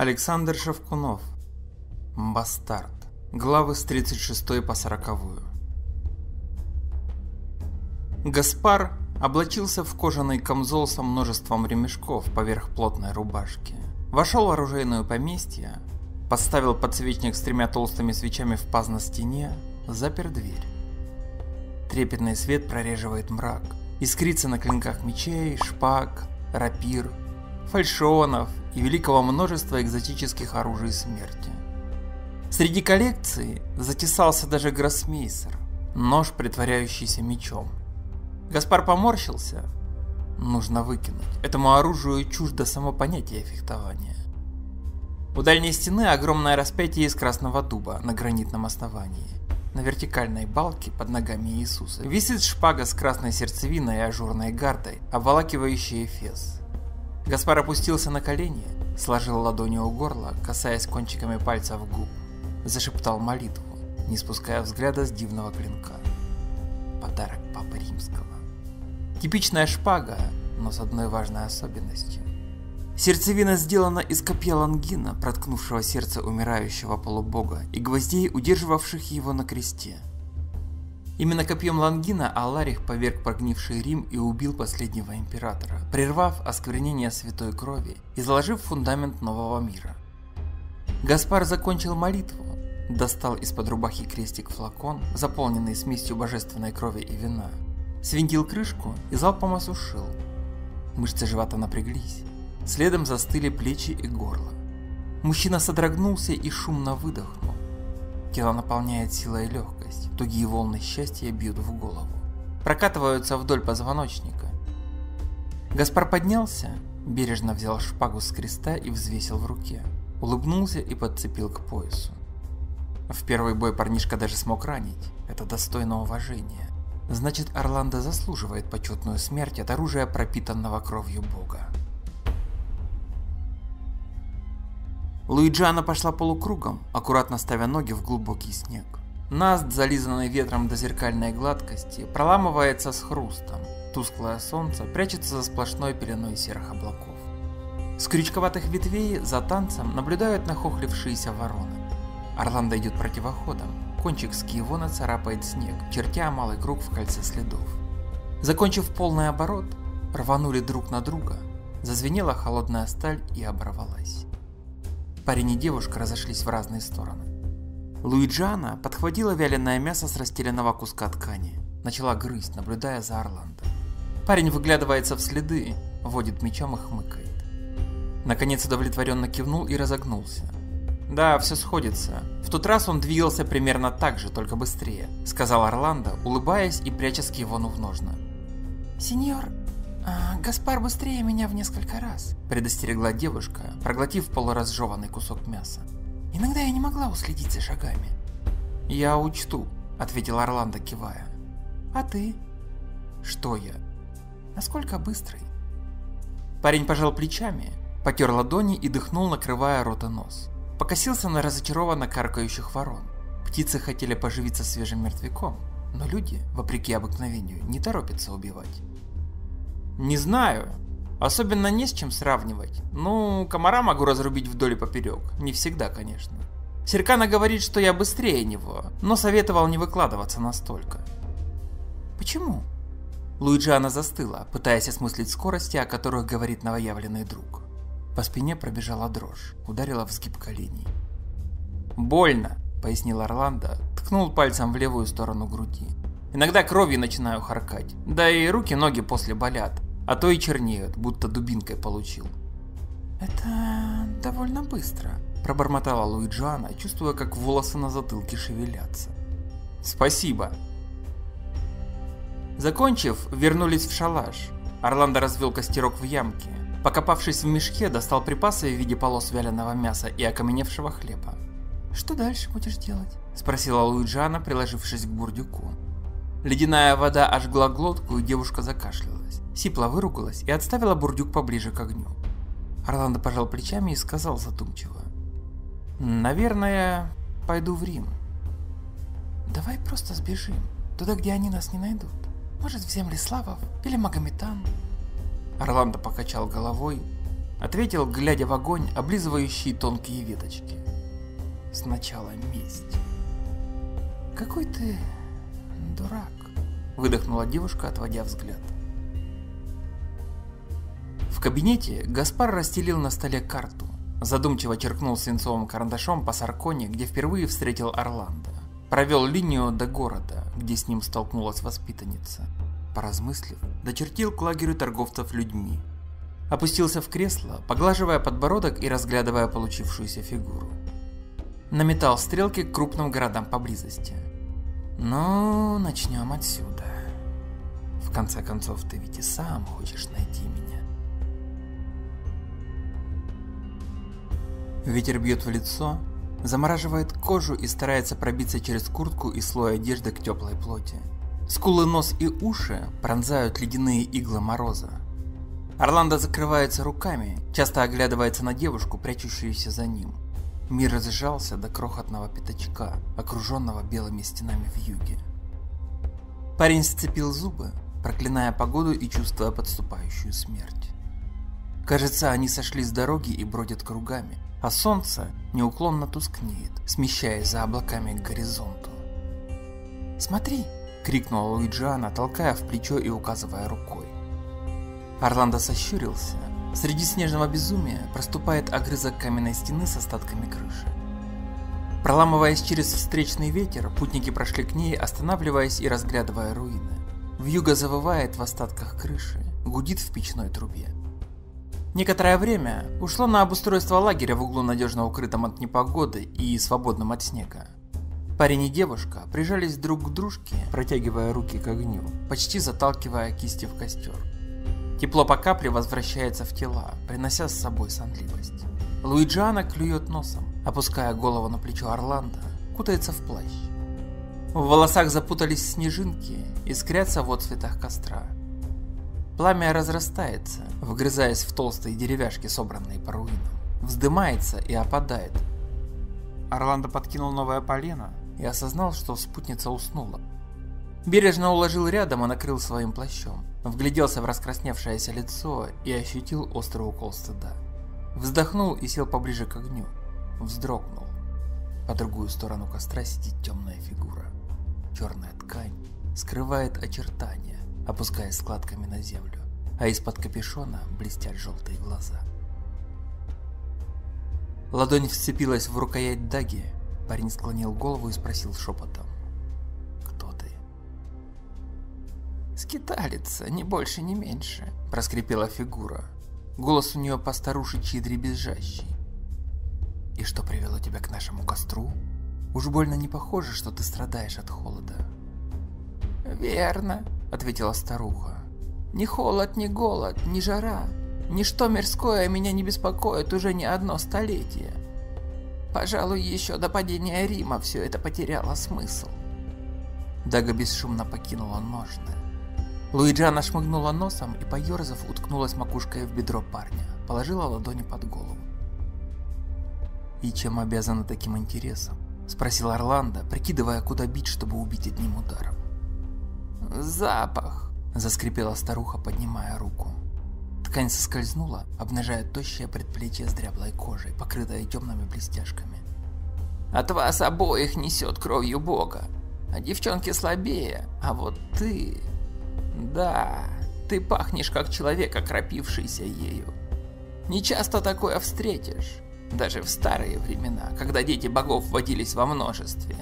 Александр Шевкунов. Бастард. Главы с 36 по 40. Гаспар облачился в кожаный камзол со множеством ремешков поверх плотной рубашки. Вошел в оружейное поместье, поставил подсвечник с 3 толстыми свечами в паз на стене, запер дверь. Трепетный свет прореживает мрак, искрится на клинках мечей, шпаг, рапир, фальшионов и великого множества экзотических оружий смерти. Среди коллекции затесался даже гроссмейстер, нож, притворяющийся мечом. Гаспар поморщился. Нужно выкинуть. Этому оружию чуждо само понятие фехтования. У дальней стены огромное распятие из красного дуба на гранитном основании. На вертикальной балке под ногами Иисуса висит шпага с красной сердцевиной и ажурной гардой, обволакивающая эфес. Гаспар опустился на колени, сложил ладони у горла, касаясь кончиками пальцев губ, зашептал молитву, не спуская взгляда с дивного клинка. Подарок Папы Римского. Типичная шпага, но с одной важной особенностью. Сердцевина сделана из копья Лонгина, проткнувшего сердце умирающего полубога, и гвоздей, удерживавших его на кресте. Именно копьем Лонгина Аларих поверг прогнивший Рим и убил последнего императора, прервав осквернение святой крови и заложив фундамент нового мира. Гаспар закончил молитву, достал из-под рубахи крестик-флакон, заполненный смесью божественной крови и вина, свинтил крышку и залпом осушил. Мышцы живота напряглись. Следом застыли плечи и горло. Мужчина содрогнулся и шумно выдохнул. Тело наполняет сила и легкость, тугие волны счастья бьют в голову, прокатываются вдоль позвоночника. Гаспар поднялся, бережно взял шпагу с креста и взвесил в руке, улыбнулся и подцепил к поясу. В первый бой парнишка даже смог ранить, это достойно уважения. Значит, Орландо заслуживает почетную смерть от оружия, пропитанного кровью Бога. Луиджиана пошла полукругом, аккуратно ставя ноги в глубокий снег. Наст, зализанный ветром до зеркальной гладкости, проламывается с хрустом. Тусклое солнце прячется за сплошной пеленой серых облаков. С крючковатых ветвей за танцем наблюдают нахохлившиеся вороны. Орландо идет противоходом. Кончик скиевона царапает снег, чертя малый круг в кольце следов. Закончив полный оборот, рванули друг на друга. Зазвенела холодная сталь и оборвалась. Парень и девушка разошлись в разные стороны. Луиджиана подхватила вяленое мясо с расстеленного куска ткани. Начала грызть, наблюдая за Орландо. Парень выглядывается в следы, водит мечом и хмыкает. Наконец удовлетворенно кивнул и разогнулся. Да, все сходится. В тот раз он двигался примерно так же, только быстрее, сказал Орландо, улыбаясь и пряча скиевону в ножны. Сеньор, Гаспар быстрее меня в несколько раз, предостерегла девушка, проглотив полуразжеванный кусок мяса. Иногда я не могла уследить за шагами. Я учту, ответил Орландо, кивая. А ты? Что я? Насколько быстрый? Парень пожал плечами, потер ладони и дыхнул, накрывая рот и нос. Покосился на разочарованно каркающих ворон. Птицы хотели поживиться свежим мертвяком, но люди, вопреки обыкновению, не торопятся убивать. Не знаю. Особенно не с чем сравнивать. Ну, комара могу разрубить вдоль и поперек. Не всегда, конечно. Серкана говорит, что я быстрее него, но советовал не выкладываться настолько. Почему? Луиджиана застыла, пытаясь осмыслить скорости, о которых говорит новоявленный друг. По спине пробежала дрожь, ударила в сгиб коленей. «Больно», — пояснил Орландо, ткнул пальцем в левую сторону груди. «Иногда кровью начинаю харкать, да и руки-ноги после болят, а то и чернеют, будто дубинкой получил». «Это довольно быстро», — пробормотала Луиджиана, чувствуя, как волосы на затылке шевелятся. «Спасибо». Закончив, вернулись в шалаш. Орландо развел костерок в ямке. Покопавшись в мешке, достал припасы в виде полос вяленого мяса и окаменевшего хлеба. «Что дальше будешь делать?» – спросила Луиджиана, приложившись к бурдюку. Ледяная вода ожгла глотку, и девушка закашлялась. Сипло выругалась и отставила бурдюк поближе к огню. Орландо пожал плечами и сказал задумчиво. «Наверное, пойду в Рим». «Давай просто сбежим, туда, где они нас не найдут. Может, в земли славов или Магометан». Орландо покачал головой. ответил, глядя в огонь, облизывающий тонкие веточки. Сначала месть. Какой ты дурак, выдохнула девушка, отводя взгляд. В кабинете Гаспар расстелил на столе карту, задумчиво черкнул свинцовым карандашом по Сарконе, где впервые встретил Орландо. Провел линию до города, где с ним столкнулась воспитанница. Поразмыслив, дочертил к лагерю торговцев людьми. Опустился в кресло, поглаживая подбородок и разглядывая получившуюся фигуру. Наметал стрелки к крупным городам поблизости. Ну, начнем отсюда. В конце концов, ты ведь и сам хочешь найти меня. Ветер бьет в лицо, замораживает кожу и старается пробиться через куртку и слой одежды к теплой плоти. Скулы, нос и уши пронзают ледяные иглы мороза. Орландо закрывается руками, часто оглядывается на девушку, прячущуюся за ним. Мир сжался до крохотного пятачка, окруженного белыми стенами вьюги. Парень сцепил зубы, проклиная погоду и чувствуя подступающую смерть. Кажется, они сошли с дороги и бродят кругами, а солнце неуклонно тускнеет, смещаясь за облаками к горизонту. «Смотри!» — крикнула Луиджиана, толкая в плечо и указывая рукой. Орландо сощурился. Среди снежного безумия проступает огрызок каменной стены с остатками крыши. Проламываясь через встречный ветер, путники прошли к ней, останавливаясь и разглядывая руины. Вьюга завывает в остатках крыши, гудит в печной трубе. Некоторое время ушло на обустройство лагеря в углу, надежно укрытом от непогоды и свободным от снега. Парень и девушка прижались друг к дружке, протягивая руки к огню, почти заталкивая кисти в костер. Тепло по капле возвращается в тела, принося с собой сонливость. Луиджиана клюет носом, опуская голову на плечо Орландо, кутается в плащ. В волосах запутались снежинки, искрятся в отцветах костра. Пламя разрастается, вгрызаясь в толстые деревяшки, собранные по руинам. Вздымается и опадает. Орландо подкинул новое полено и осознал, что спутница уснула. Бережно уложил рядом и накрыл своим плащом. Вгляделся в раскрасневшееся лицо и ощутил острый укол стыда. Вздохнул и сел поближе к огню. Вздрогнул. По другую сторону костра сидит темная фигура. Черная ткань скрывает очертания, опускаясь складками на землю, а из-под капюшона блестят желтые глаза. Ладонь вцепилась в рукоять даги. Парень склонил голову и спросил шепотом: «Кто ты?» «Скиталица, ни больше, ни меньше», — проскрипела фигура. Голос у нее постарушечий и дребезжащий. «И что привело тебя к нашему костру? Уж больно не похоже, что ты страдаешь от холода». «Верно», — ответила старуха. «Ни холод, ни голод, ни жара. Ничто мирское меня не беспокоит уже не одно столетие. Пожалуй, еще до падения Рима все это потеряло смысл». Дага бесшумно покинула ножны. Луиджиана шмыгнула носом и, поерзав, уткнулась макушкой в бедро парня, положила ладони под голову. «И чем обязана таким интересом?» — спросил Орландо, прикидывая, куда бить, чтобы убить одним ударом. «Запах!» — заскрипела старуха, поднимая руку. Ткань соскользнула, обнажая тощее предплечье с дряблой кожей, покрытое темными блестяшками. «От вас обоих несет кровью Бога, а девчонки слабее, а вот ты... Да, ты пахнешь как человек, окропившийся ею. Не часто такое встретишь, даже в старые времена, когда дети богов водились во множестве».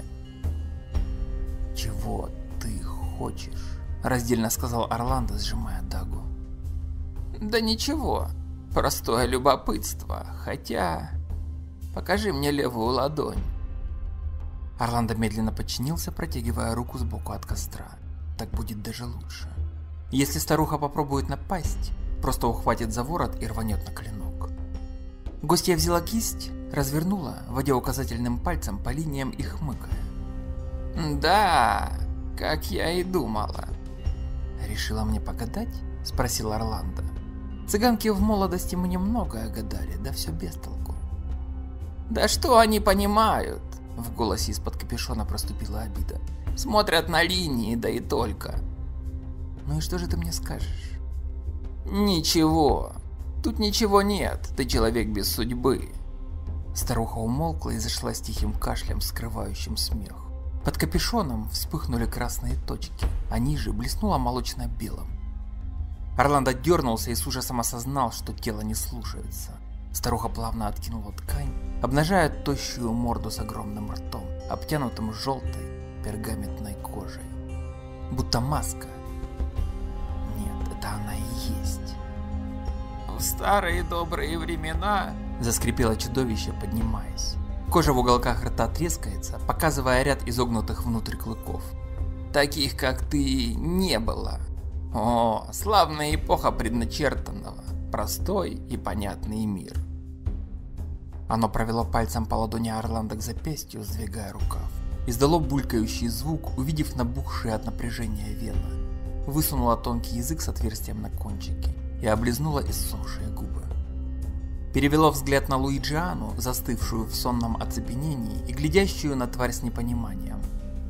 «Чего ты хочешь?» — раздельно сказал Орландо, сжимая дагу. «Да ничего, простое любопытство, хотя... Покажи мне левую ладонь». Орландо медленно подчинился, протягивая руку сбоку от костра. Так будет даже лучше. Если старуха попробует напасть, просто ухватит за ворот и рванет на клинок. Гостья взяла кисть, развернула, водя указательным пальцем по линиям и хмыкая. «Да, как я и думала». «Решила мне погадать?» — спросил Орландо. «Цыганки в молодости мне многое гадали, да все без толку». «Да что они понимают?» — в голосе из-под капюшона проступила обида. «Смотрят на линии, да и только». «Ну и что же ты мне скажешь?» «Ничего. Тут ничего нет, ты человек без судьбы. Старуха умолкла и зашла с тихим кашлем, скрывающим смех. Под капюшоном вспыхнули красные точки, а ниже блеснуло молочно-белым. Орландо дернулся и с ужасом осознал, что тело не слушается. Старуха плавно откинула ткань, обнажая тощую морду с огромным ртом, обтянутым желтой пергаментной кожей. Будто маска. Нет, это она и есть. В старые добрые времена, заскрипело чудовище, поднимаясь. Кожа в уголках рта трескается, показывая ряд изогнутых внутрь клыков. Таких, как ты, не было. О, славная эпоха предначертанного, простой и понятный мир. Оно провело пальцем по ладони Орландо к запястью, сдвигая рукав. Издало булькающий звук, увидев набухшие от напряжения вены. Высунуло тонкий язык с отверстием на кончике и облизнула иссохшие губы. Перевело взгляд на Луиджиану, застывшую в сонном оцепенении и глядящую на тварь с непониманием.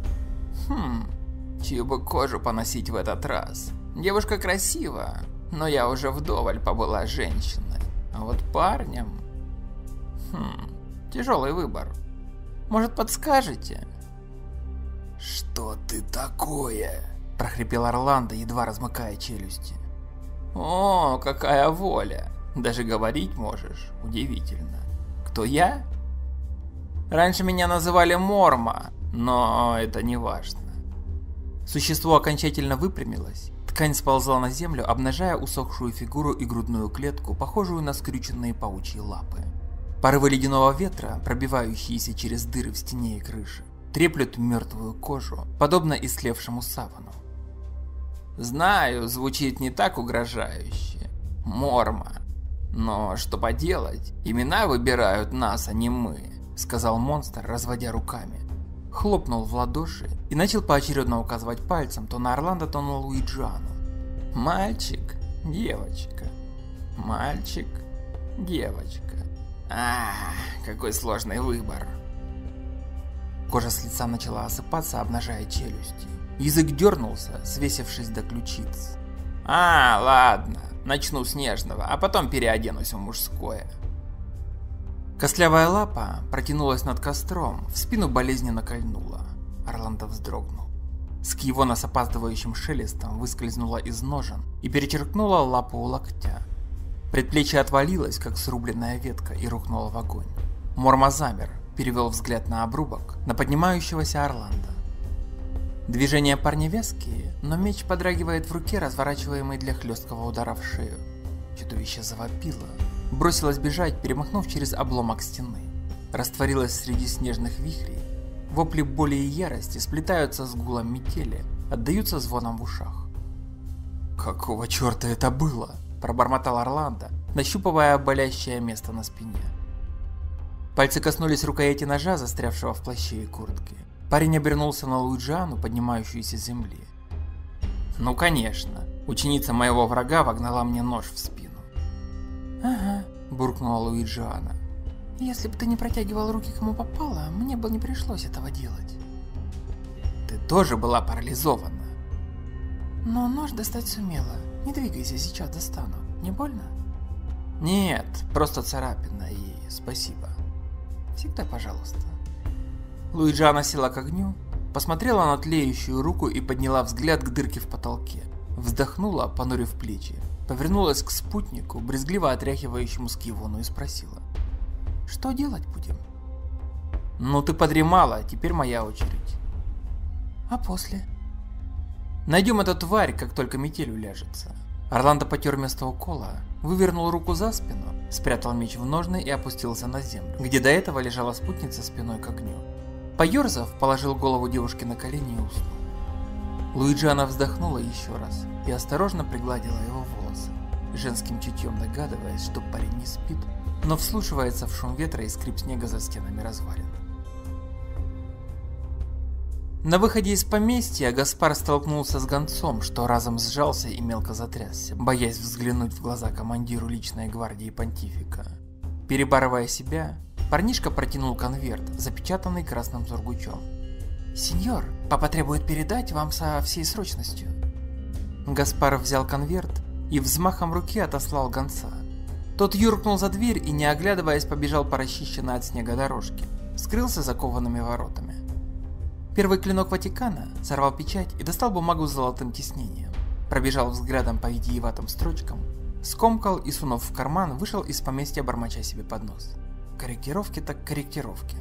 Чью бы кожу поносить в этот раз? Девушка красива, но я уже вдоволь побыла женщиной. А вот парнем... тяжелый выбор. Может, подскажете? Что ты такое? Прохрипел Орландо, едва размыкая челюсти. О, какая воля! Даже говорить можешь, удивительно. Кто я? Раньше меня называли Морма, но это не важно. Существо окончательно выпрямилось, ткань сползла на землю, обнажая усохшую фигуру и грудную клетку, похожую на скрюченные паучьи лапы. Порывы ледяного ветра, пробивающиеся через дыры в стене и крыше, треплют мертвую кожу, подобно истлевшему савану. Знаю, звучит не так угрожающе. Морма. Но что поделать, имена выбирают нас, а не мы, сказал монстр, разводя руками. Хлопнул в ладоши и начал поочередно указывать пальцем то на Орландо, то на Луиджиану. Мальчик, девочка. Мальчик, девочка. Какой сложный выбор. Кожа с лица начала осыпаться, обнажая челюсти. Язык дернулся, свесившись до ключиц. Ладно, начну с нежного, а потом переоденусь в мужское. Костлявая лапа протянулась над костром, в спину болезненно кольнула. Орландо вздрогнул. С Киевона с опаздывающим шелестом выскользнула из ножен и перечеркнула лапу у локтя. Предплечье отвалилось, как срубленная ветка, и рухнуло в огонь. Морма замер, перевел взгляд на обрубок, на поднимающегося Орландо. Движения парня вязкие, но меч подрагивает в руке, разворачиваемый для хлесткого удара в шею. Чудовище завопило, бросилось бежать, перемахнув через обломок стены. Растворилось среди снежных вихрей. Вопли боли и ярости сплетаются с гулом метели, отдаются звоном в ушах. «Какого черта это было?» – пробормотал Орландо, нащупывая болящее место на спине. Пальцы коснулись рукояти ножа, застрявшего в плаще и куртке. Парень обернулся на Луиджиану, поднимающуюся с земли. Ну конечно, ученица моего врага вогнала мне нож в спину. Ага, буркнула Луиджиана. Если бы ты не протягивал руки кому попало, мне бы не пришлось этого делать. Ты тоже была парализована. Но нож достать сумела. Не двигайся, сейчас достану. Не больно? Нет, просто царапина и спасибо. Всегда пожалуйста. Луиджиана села к огню, посмотрела на тлеющую руку и подняла взгляд к дырке в потолке. Вздохнула, понурив плечи, повернулась к спутнику, брезгливо отряхивающему Скивону, и спросила. Что делать будем? Ну ты подремала, теперь моя очередь. А после? Найдем эту тварь, как только метель уляжется. Орландо потер место укола, вывернул руку за спину, спрятал меч в ножны и опустился на землю, где до этого лежала спутница спиной к огню. Поерзав, положил голову девушки на колени и уснул. Луиджиана вздохнула еще раз и осторожно пригладила его волосы, женским чутьем догадываясь, что парень не спит, но вслушивается в шум ветра и скрип снега за стенами развалин. На выходе из поместья Гаспар столкнулся с гонцом, что разом сжался и мелко затрясся, боясь взглянуть в глаза командиру личной гвардии понтифика. Перебарывая себя, парнишка протянул конверт, запечатанный красным сургучом. «Сеньор, папа требует передать вам со всей срочностью». Гаспар взял конверт и взмахом руки отослал гонца. Тот юркнул за дверь и, не оглядываясь, побежал по расчищенной от снега дорожке. Скрылся за коваными воротами. Первый клинок Ватикана сорвал печать и достал бумагу с золотым тиснением. Пробежал взглядом по витиеватым строчкам, скомкал и, сунув в карман, вышел из поместья, бормоча себе под нос. Корректировки так корректировки.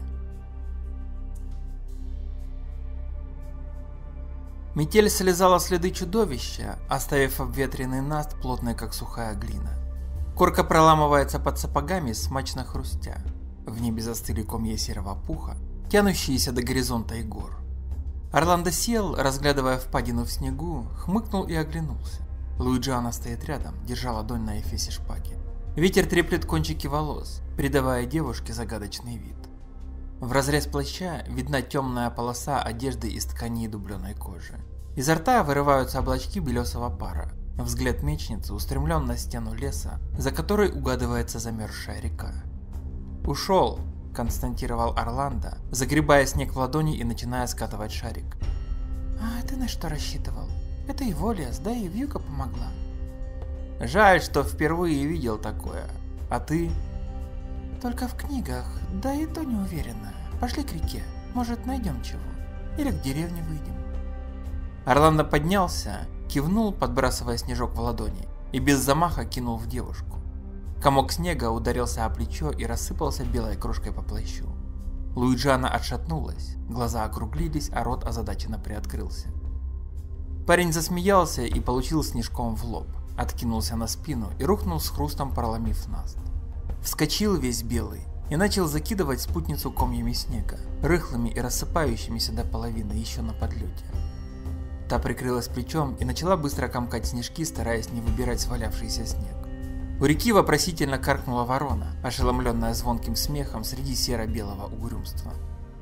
Метель слезала следы чудовища, оставив обветренный наст, плотный как сухая глина. Корка проламывается под сапогами, смачно хрустя. В небе застыли комья серого пуха, тянущиеся до горизонта и гор. Орландо сел, разглядывая впадину в снегу, хмыкнул и оглянулся. Луиджиана стоит рядом, держа ладонь на эфесе шпаги. Ветер треплет кончики волос, придавая девушке загадочный вид. В разрез плаща видна темная полоса одежды из ткани и дубленой кожи. Изо рта вырываются облачки белесого пара. Взгляд мечницы устремлен на стену леса, за которой угадывается замерзшая река. «Ушел», — констатировал Орландо, загребая снег в ладони и начиная скатывать шарик. «А ты на что рассчитывал? Это его лес, да и вьюга помогла». «Жаль, что впервые видел такое. А ты?» «Только в книгах, да и то не уверена. Пошли к реке, может найдем чего. Или к деревне выйдем». Орландо поднялся, кивнул, подбрасывая снежок в ладони, и без замаха кинул в девушку. Комок снега ударился о плечо и рассыпался белой крошкой по плащу. Луиджиана отшатнулась, глаза округлились, а рот озадаченно приоткрылся. Парень засмеялся и получил снежком в лоб, откинулся на спину и рухнул с хрустом, проломив наст. Вскочил весь белый и начал закидывать спутницу комьями снега, рыхлыми и рассыпающимися до половины еще на подлете. Та прикрылась плечом и начала быстро комкать снежки, стараясь не выбирать свалявшийся снег. У реки вопросительно каркнула ворона, ошеломленная звонким смехом среди серо-белого угрюмства.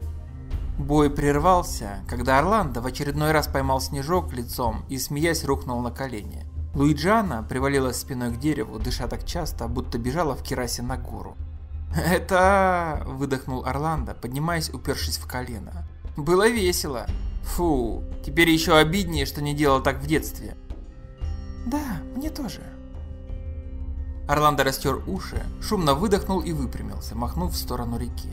Бой прервался, когда Орландо в очередной раз поймал снежок лицом и, смеясь, рухнул на колени. Луиджиана привалилась спиной к дереву, дыша так часто, будто бежала в кирасе на гору. «Это...» – выдохнул Орландо, поднимаясь, упершись в колено. «Было весело. Фу, теперь еще обиднее, что не делал так в детстве». «Да, мне тоже». Орландо растер уши, шумно выдохнул и выпрямился, махнув в сторону реки.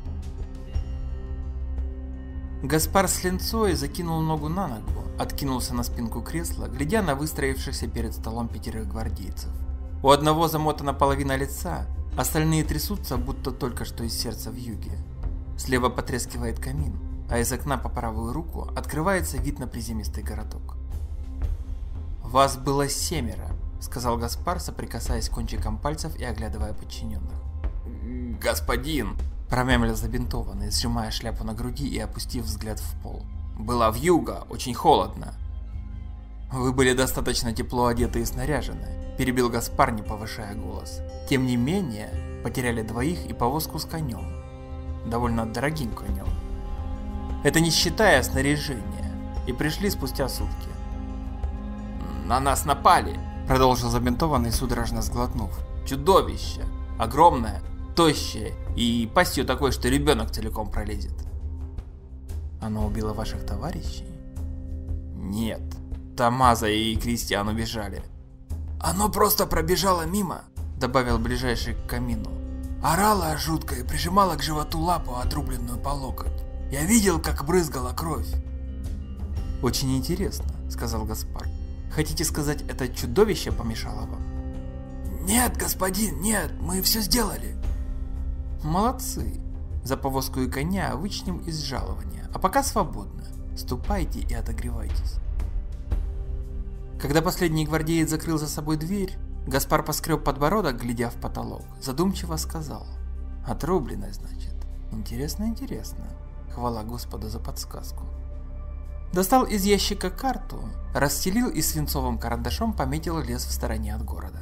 Гаспар с линцой закинул ногу на ногу, откинулся на спинку кресла, глядя на выстроившихся перед столом 5 гвардейцев. У одного замотана половина лица, остальные трясутся, будто только что из сердца вьюги. Слева потрескивает камин, а из окна по правую руку открывается вид на приземистый городок. «Вас было 7, сказал Гаспар, соприкасаясь кончиком пальцев и оглядывая подчиненных. «Господин!» – промямлил забинтованный, сжимая шляпу на груди и опустив взгляд в пол. «Была вьюга, очень холодно». «Вы были достаточно тепло одеты и снаряжены», – перебил Гаспар, не повышая голос. «Тем не менее, потеряли 2 и повозку с конем. Довольно дорогим конем. Это не считая снаряжения, и пришли спустя сутки». «На нас напали», – продолжил забинтованный, судорожно сглотнув. «Чудовище! Огромное, тощее и пастью такой, что ребенок целиком пролезет». «Оно убило ваших товарищей?» «Нет, Томазо и Кристиан убежали». «Оно просто пробежало мимо», – добавил ближайший к камину. «Орало жутко и прижимало к животу лапу, отрубленную по локоть. Я видел, как брызгала кровь». «Очень интересно», – сказал Гаспар. «Хотите сказать, это чудовище помешало вам?» «Нет, господин, нет, мы все сделали». «Молодцы. За повозку и коня вычтем из жалования, а пока свободно. Ступайте и отогревайтесь». Когда последний гвардеец закрыл за собой дверь, Гаспар поскреб подбородок, глядя в потолок, задумчиво сказал: «Отрубленное, значит. Интересно, интересно. Хвала Господу за подсказку». Достал из ящика карту, расстелил и свинцовым карандашом пометил лес в стороне от города.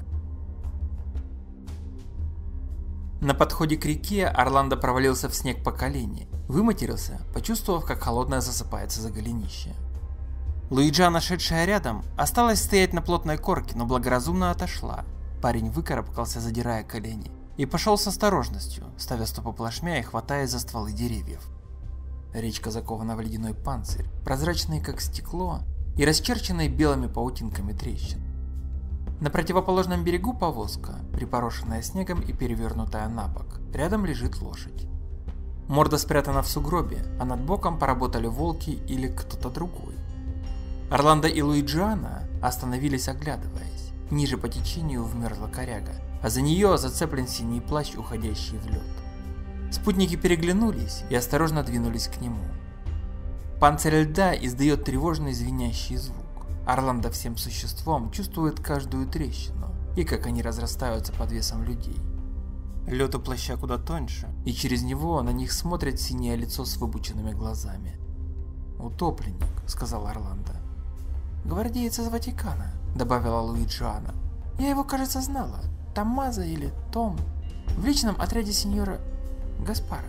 На подходе к реке Орландо провалился в снег по колени, выматерился, почувствовав, как холодное засыпается за голенище. Луиджиана, шедшая рядом, осталась стоять на плотной корке, но благоразумно отошла. Парень выкарабкался, задирая колени, и пошел с осторожностью, ставя стопы плашмя и хватаясь за стволы деревьев. Речка закована в ледяной панцирь, прозрачный как стекло и расчерченный белыми паутинками трещин. На противоположном берегу повозка, припорошенная снегом и перевернутая на бок. Рядом лежит лошадь. Морда спрятана в сугробе, а над боком поработали волки или кто-то другой. Орландо и Луиджиана остановились, оглядываясь. Ниже по течению вмерзла коряга, а за нее зацеплен синий плащ, уходящий в лед. Спутники переглянулись и осторожно двинулись к нему. Панцирь льда издает тревожный звенящий звук. Орландо всем существом чувствует каждую трещину и как они разрастаются под весом людей. Лед у плаща куда тоньше, и через него на них смотрит синее лицо с выпученными глазами. «Утопленник», — сказал Орландо. «Гвардеец из Ватикана», — добавила Луиджиана. «Я его, кажется, знала. Томмазо или Том. В личном отряде сеньора Гаспара».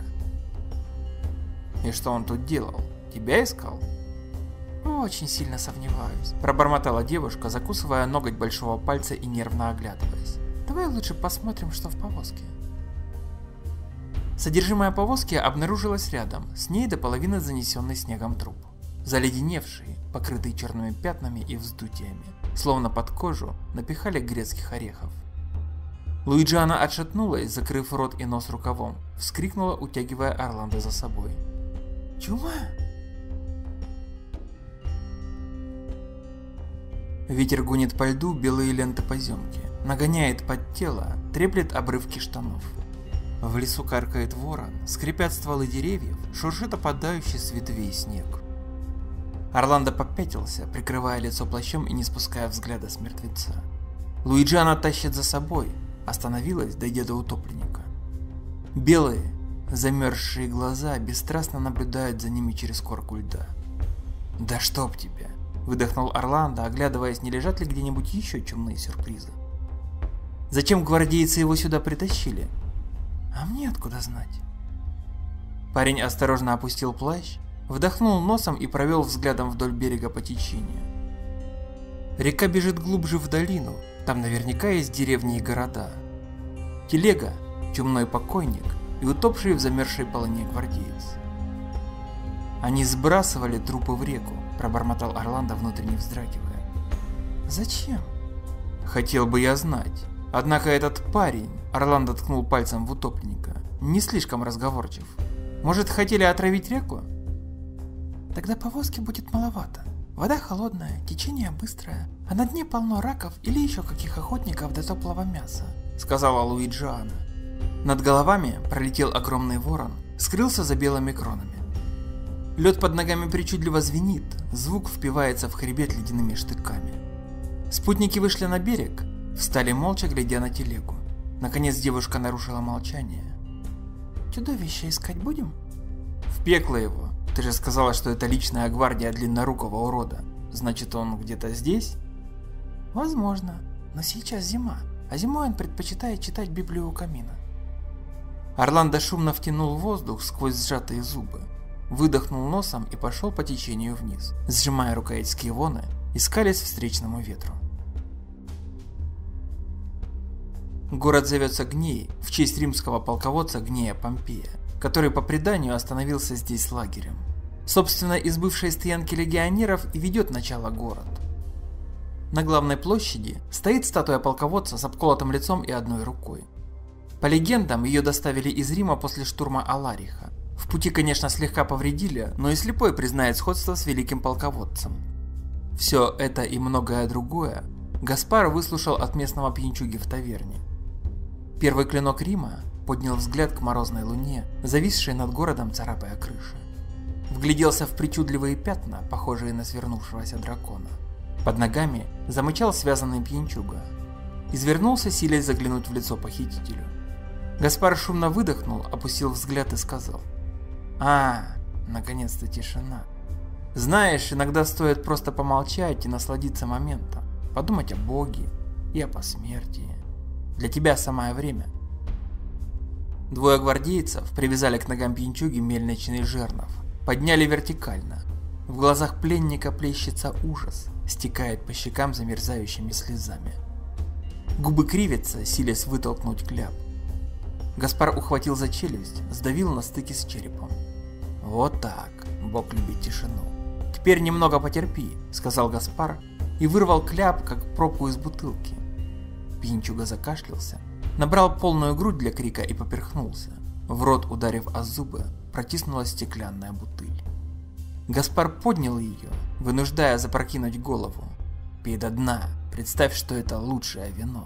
«И что он тут делал? Тебя искал?» «Очень сильно сомневаюсь», — пробормотала девушка, закусывая ноготь большого пальца и нервно оглядываясь. «Давай лучше посмотрим, что в повозке». Содержимое повозки обнаружилось рядом, с ней до половины занесенный снегом труп. Заледеневший, покрытый черными пятнами и вздутиями, словно под кожу напихали грецких орехов. Луиджиана отшатнулась, закрыв рот и нос рукавом, вскрикнула, утягивая Орландо за собой. «Чума!» Ветер гонит по льду белые ленты поземки, нагоняет под тело, треплет обрывки штанов. В лесу каркает ворон, скрипят стволы деревьев, шуршит опадающий с ветвей снег. Орландо попятился, прикрывая лицо плащом и не спуская взгляда с мертвеца. Луиджиана тащит за собой, остановилась, дойдя до утопленника. Белые, замерзшие глаза бесстрастно наблюдают за ними через корку льда. «Да чтоб тебя!» — выдохнул Орландо, оглядываясь, не лежат ли где-нибудь еще чумные сюрпризы. «Зачем гвардейцы его сюда притащили?» «А мне откуда знать?» Парень осторожно опустил плащ, вдохнул носом и провел взглядом вдоль берега по течению. Река бежит глубже в долину, там наверняка есть деревни и города. Телега, чумной покойник и утопший в замерзшей полыне гвардеец. «Они сбрасывали трупы в реку», — пробормотал Орландо, внутренне вздрагивая. «Зачем?» «Хотел бы я знать. Однако этот парень», — Орландо ткнул пальцем в утопленника, — «не слишком разговорчив. Может, хотели отравить реку?» «Тогда повозки будет маловато. Вода холодная, течение быстрое, а на дне полно раков или еще каких охотников до теплого мяса», — сказала Луиджиана. Над головами пролетел огромный ворон, скрылся за белыми кронами. Лед под ногами причудливо звенит, звук впивается в хребет ледяными штыками. Спутники вышли на берег, встали молча, глядя на телегу. Наконец девушка нарушила молчание. «Чудовище искать будем?» «В пекло его. Ты же сказала, что это личная гвардия длиннорукого урода. Значит, он где-то здесь?» «Возможно, но сейчас зима, а зимой он предпочитает читать Библию у камина». Орландо шумно втянул воздух сквозь сжатые зубы, выдохнул носом и пошел по течению вниз, сжимая рукоять скивоны и скалясь встречному ветру. Город зовется Гней в честь римского полководца Гнея Помпея, который по преданию остановился здесь лагерем. Собственно, из бывшей стоянки легионеров и ведет начало город. На главной площади стоит статуя полководца с обколотым лицом и одной рукой. По легендам, ее доставили из Рима после штурма Алариха. В пути, конечно, слегка повредили, но и слепой признает сходство с великим полководцем. Все это и многое другое Гаспар выслушал от местного пьянчуги в таверне. Первый клинок Рима поднял взгляд к морозной луне, зависшей над городом, царапая крыши. Вгляделся в причудливые пятна, похожие на свернувшегося дракона. Под ногами замычал связанный пьянчуга. Извернулся, силясь заглянуть в лицо похитителю. Гаспар шумно выдохнул, опустил взгляд и сказал: наконец-то тишина. Знаешь, иногда стоит просто помолчать и насладиться моментом, подумать о Боге и о посмертии. Для тебя самое время». Двое гвардейцев привязали к ногам пьянчуги мельничный жернов, подняли вертикально. В глазах пленника плещется ужас, стекает по щекам замерзающими слезами. Губы кривятся, силясь вытолкнуть кляп. Гаспар ухватил за челюсть, сдавил на стыке с черепом. «Вот так, Бог любит тишину. Теперь немного потерпи», — сказал Гаспар и вырвал кляп, как пробку из бутылки. Пьянчуга закашлялся, набрал полную грудь для крика и поперхнулся. В рот, ударив о зубы, протиснулась стеклянная бутыль. Гаспар поднял ее, вынуждая запрокинуть голову. «Пей до дна, представь, что это лучшее вино».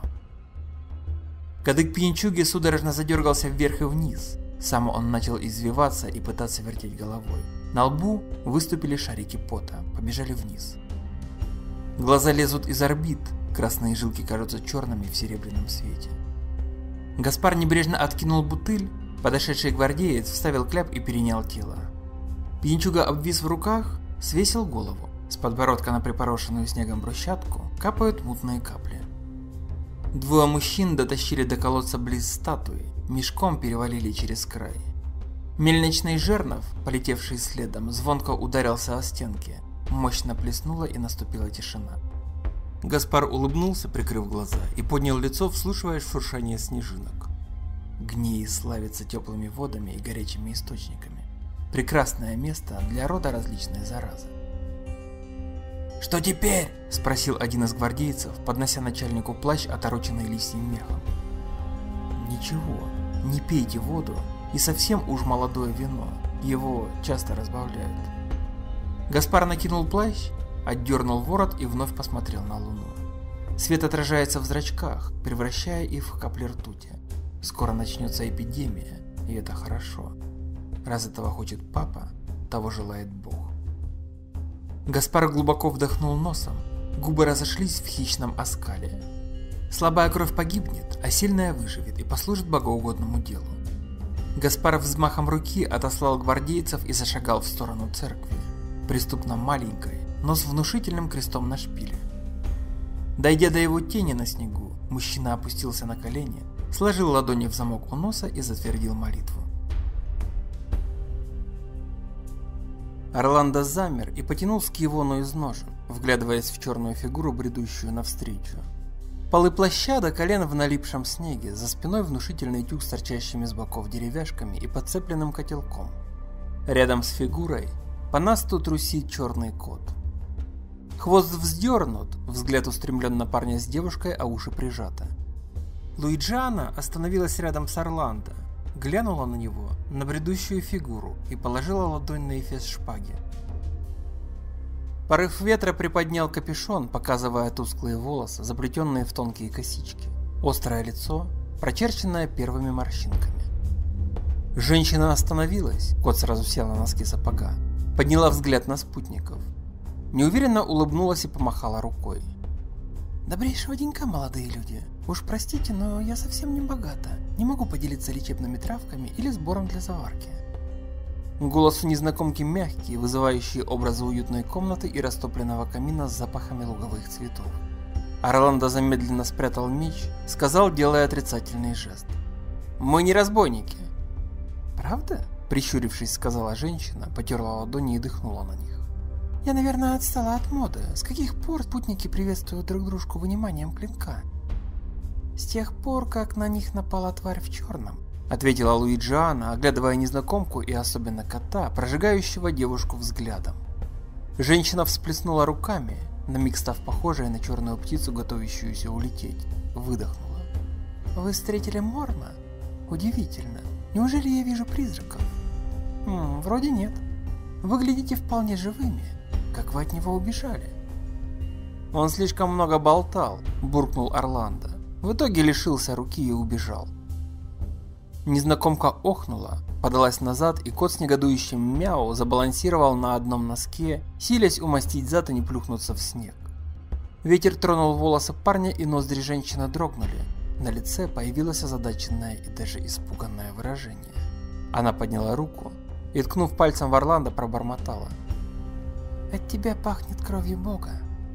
Кадык Пьянчуги судорожно задергался вверх и вниз. Сам он начал извиваться и пытаться вертеть головой. На лбу выступили шарики пота, побежали вниз. Глаза лезут из орбит, красные жилки кажутся черными в серебряном свете. Гаспар небрежно откинул бутыль, подошедший гвардеец вставил кляп и перенял тело. Пьянчуга обвис в руках, свесил голову. С подбородка на припорошенную снегом брусчатку капают мутные капли. Двое мужчин дотащили до колодца близ статуи, мешком перевалили через край. Мельничный жернов, полетевший следом, звонко ударился о стенки. Мощно плеснула и наступила тишина. Гаспар улыбнулся, прикрыв глаза, и поднял лицо, вслушиваясь в шуршание снежинок. Гней славится теплыми водами и горячими источниками. Прекрасное место для рода различной заразы. «Что теперь?» – спросил один из гвардейцев, поднося начальнику плащ, отороченный лисьим мехом. «Ничего, не пейте воду и совсем уж молодое вино, его часто разбавляют». Гаспар накинул плащ, отдернул ворот и вновь посмотрел на луну. Свет отражается в зрачках, превращая их в капли ртути. Скоро начнется эпидемия, и это хорошо. Раз этого хочет папа, того желает Бог. Гаспар глубоко вдохнул носом, губы разошлись в хищном оскале. Слабая кровь погибнет, а сильная выживет и послужит богоугодному делу. Гаспар взмахом руки отослал гвардейцев и зашагал в сторону церкви, преступно маленькой, но с внушительным крестом на шпиле. Дойдя до его тени на снегу, мужчина опустился на колени, сложил ладони в замок у носа и затвердил молитву. Орландо замер и потянул скивону из ножен, вглядываясь в черную фигуру, бредущую навстречу. Полы плаща до колен в налипшем снеге, за спиной внушительный тюк с торчащими с боков деревяшками и подцепленным котелком. Рядом с фигурой по насту трусит черный кот. Хвост вздернут, взгляд устремлен на парня с девушкой, а уши прижаты. Луиджиана остановилась рядом с Орландо, глянула на него, на бредущую фигуру и положила ладонь на эфес шпаги. Порыв ветра приподнял капюшон, показывая тусклые волосы, заплетенные в тонкие косички, острое лицо, прочерченное первыми морщинками. Женщина остановилась, кот сразу сел на носки сапога, подняла взгляд на спутников, неуверенно улыбнулась и помахала рукой. «Добрейшего денька, молодые люди. Уж простите, но я совсем не богата. Не могу поделиться лечебными травками или сбором для заварки». Голос у незнакомки мягкий, вызывающий образы уютной комнаты и растопленного камина с запахами луговых цветов. Орландо замедленно спрятал меч, сказал, делая отрицательный жест. «Мы не разбойники». «Правда?» – прищурившись, сказала женщина, потерла ладони и дыхнула на них. «Я, наверное, отстала от моды. С каких пор спутники приветствуют друг дружку выниманием клинка?» «С тех пор, как на них напала тварь в черном», — ответила Луиджиана, оглядывая незнакомку и особенно кота, прожигающего девушку взглядом. Женщина всплеснула руками, на миг став похожей на черную птицу, готовящуюся улететь. Выдохнула. «Вы встретили Морна? Удивительно. Неужели я вижу призраков?» «Вроде нет. Выглядите вполне живыми. Как вы от него убежали?» «Он слишком много болтал», — буркнул Орландо. В итоге лишился руки и убежал. Незнакомка охнула, подалась назад, и кот с негодующим мяу забалансировал на одном носке, силясь умастить зад и не плюхнуться в снег. Ветер тронул волосы парня, и ноздри женщины дрогнули. На лице появилось озадаченное и даже испуганное выражение. Она подняла руку и, ткнув пальцем в Орландо, пробормотала. «От тебя пахнет кровью Бога».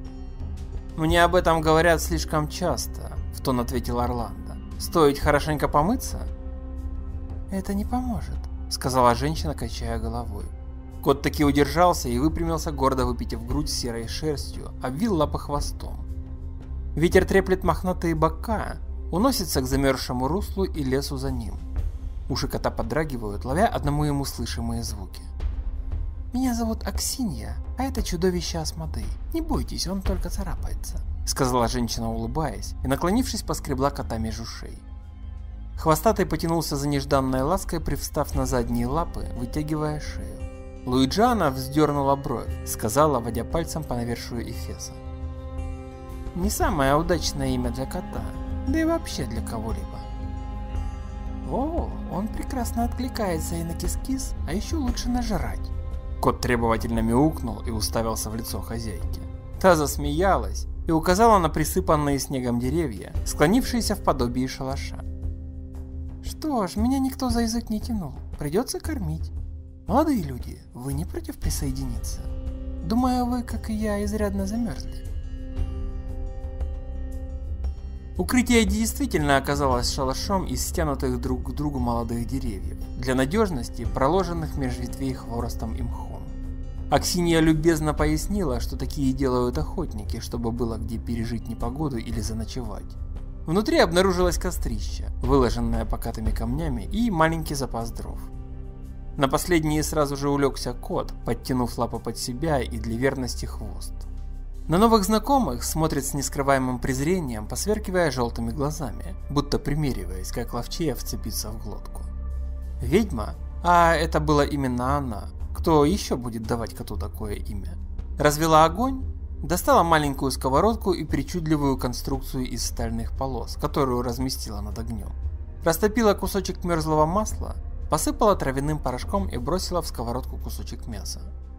«Мне об этом говорят слишком часто», — в тон ответил Орландо. «Стоит хорошенько помыться?» «Это не поможет», — сказала женщина, качая головой. Кот таки удержался и выпрямился, гордо выпитив грудь серой шерстью, обвил лапы хвостом. Ветер треплет мохнатые бока, уносится к замерзшему руслу и лесу за ним. Уши кота подрагивают, ловя одному ему слышимые звуки. «Меня зовут Аксинья, а это чудовище Асмодей. Не бойтесь, он только царапается». сказала женщина, улыбаясь, и, наклонившись, поскребла кота меж ушей. Хвостатый потянулся за нежданной лаской, привстав на задние лапы, вытягивая шею. Луиджиана вздернула бровь, сказала, водя пальцем по навершию эфеса. Не самое удачное имя для кота, да и вообще для кого-либо. О, он прекрасно откликается и на кис-кис, а еще лучше нажрать. Кот требовательно мяукнул и уставился в лицо хозяйки. Та засмеялась и указала на присыпанные снегом деревья, склонившиеся в подобии шалаша. Что ж, меня никто за язык не тянул, придется кормить. Молодые люди, вы не против присоединиться? Думаю, вы, как и я, изрядно замерзли. Укрытие действительно оказалось шалашом из стянутых друг к другу молодых деревьев, для надежности проложенных меж ветвей хворостом и мхом. Аксинья любезно пояснила, что такие делают охотники, чтобы было где пережить непогоду или заночевать. Внутри обнаружилось кострище, выложенное покатыми камнями, и маленький запас дров. На последние сразу же улегся кот, подтянув лапы под себя и для верности хвост. На новых знакомых смотрит с нескрываемым презрением, посверкивая желтыми глазами, будто примериваясь, как ловчее вцепиться в глотку. Ведьма, а это была именно она, кто еще будет давать коту такое имя, развела огонь, достала маленькую сковородку и причудливую конструкцию из стальных полос, которую разместила над огнем. Растопила кусочек мерзлого масла, посыпала травяным порошком и бросила в сковородку кусочек мяса.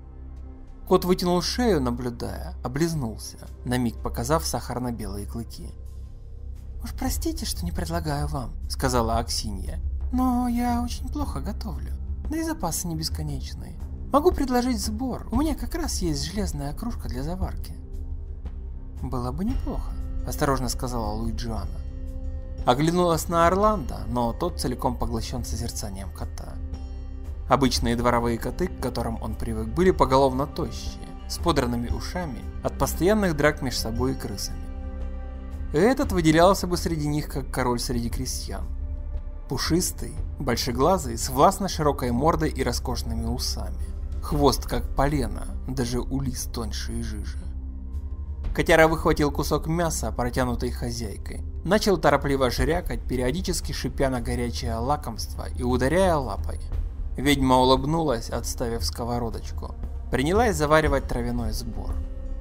Кот вытянул шею, наблюдая, облизнулся, на миг показав сахарно-белые клыки. «Уж простите, что не предлагаю вам», — сказала Аксинья, — «но я очень плохо готовлю, да и запасы не бесконечные. Могу предложить сбор, у меня как раз есть железная кружка для заварки». «Было бы неплохо», — осторожно сказала Луиджиана. Оглянулась на Орландо, но тот целиком поглощен созерцанием кота. Обычные дворовые коты, к которым он привык, были поголовно тощие, с подранными ушами от постоянных драк между собой и крысами. Этот выделялся бы среди них как король среди крестьян. Пушистый, большеглазый, с властно широкой мордой и роскошными усами. Хвост как полено, даже улис тоньше и жиже. Котяра выхватил кусок мяса, протянутый хозяйкой, начал торопливо жрякать, периодически шипя на горячее лакомство и ударяя лапой. Ведьма улыбнулась, отставив сковородочку. Принялась заваривать травяной сбор.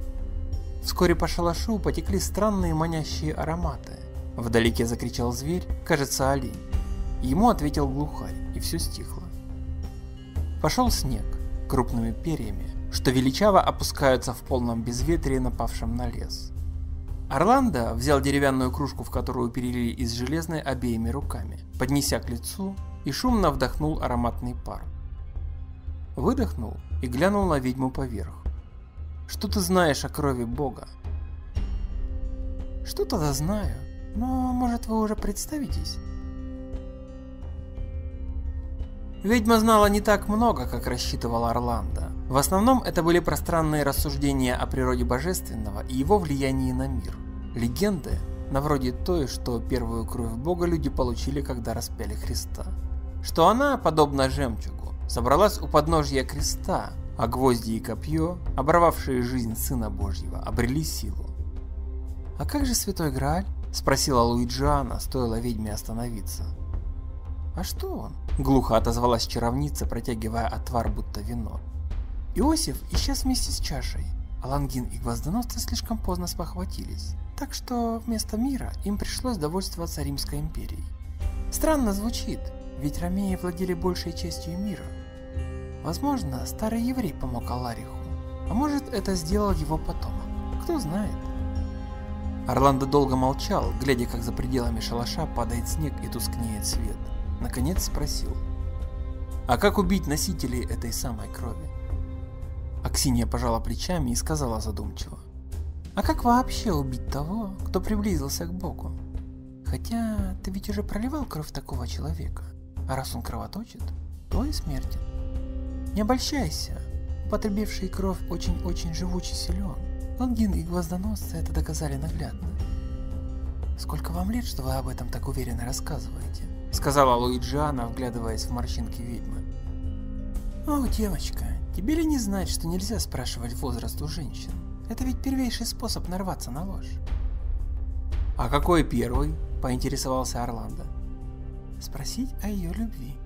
Вскоре по шалашу потекли странные манящие ароматы. Вдалеке закричал зверь, кажется, олень. Ему ответил глухарь, и все стихло. Пошел снег, крупными перьями, что величаво опускаются в полном безветрии, напавшем на лес. Орландо взял деревянную кружку, в которую перелили из железной, обеими руками, поднеся к лицу, и шумно вдохнул ароматный пар. Выдохнул и глянул на ведьму поверх. «Что ты знаешь о крови Бога?» «Что-то да знаю, но, может, вы уже представитесь?» Ведьма знала не так много, как рассчитывал Орландо. В основном это были пространные рассуждения о природе божественного и его влиянии на мир. Легенды, на вроде той, что первую кровь Бога люди получили, когда распяли Христа. Что она, подобно жемчугу, собралась у подножья креста, а гвозди и копье, оборвавшие жизнь Сына Божьего, обрели силу. «А как же Святой Грааль?» – спросила Луиджиана, стоило ведьме остановиться. «А что он?» – глухо отозвалась чаровница, протягивая отвар, будто вино. «Иосиф исчез вместе с чашей, а Лангин и гвоздоносцы слишком поздно спохватились, так что вместо мира им пришлось довольствоваться Римской империей. Странно звучит, ведь ромеи владели большей частью мира. Возможно, старый еврей помог Алариху, а может, это сделал его потомок, кто знает». Орландо долго молчал, глядя, как за пределами шалаша падает снег и тускнеет свет. Наконец спросил: «А как убить носителей этой самой крови?» Аксинья пожала плечами и сказала задумчиво: «А как вообще убить того, кто приблизился к Богу? Хотя ты ведь уже проливал кровь такого человека, а раз он кровоточит, то и смертен. Не обольщайся, употребивший кровь очень-очень живучий силен. Лангин и гвоздоносцы это доказали наглядно». «Сколько вам лет, что вы об этом так уверенно рассказываете?» — сказала Луиджиана, вглядываясь в морщинки ведьмы. «Ох, девочка, тебе ли не знать, что нельзя спрашивать возраст у женщин? Это ведь первейший способ нарваться на ложь. «А какой первый?» – поинтересовался Орландо. «Спросить о ее любви».